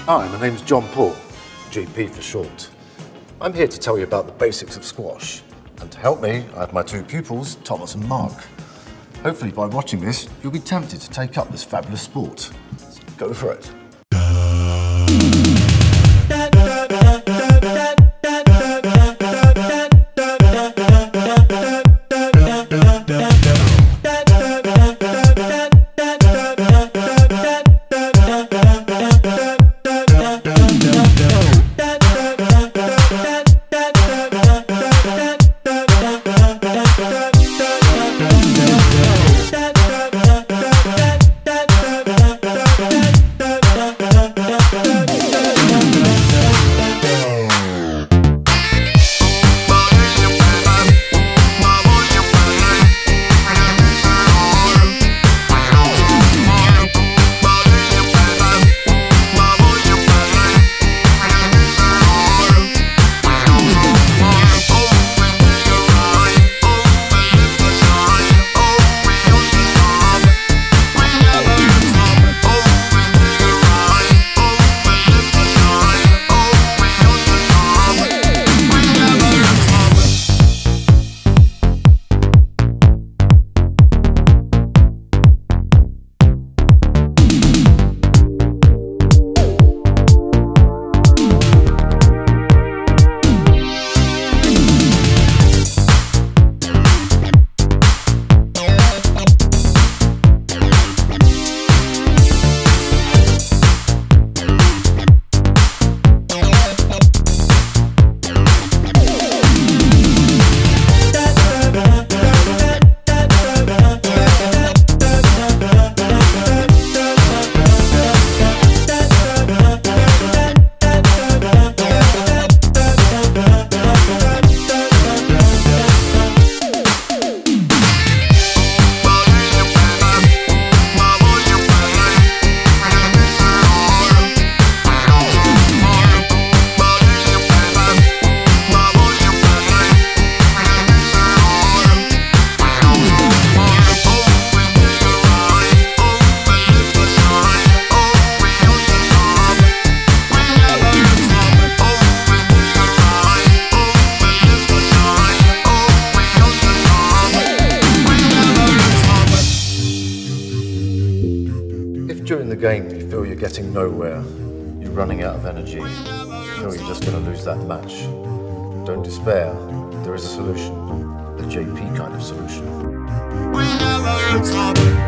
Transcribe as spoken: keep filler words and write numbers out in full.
Hi, my name's John Paul, G P for short. I'm here to tell you about the basics of squash. And to help me, I have my two pupils, Thomas and Mark. Hopefully by watching this, you'll be tempted to take up this fabulous sport. So go for it. During the game you feel you're getting nowhere, you're running out of energy, you feel you're just going to lose that match. Don't despair, there is a solution, a J P kind of solution.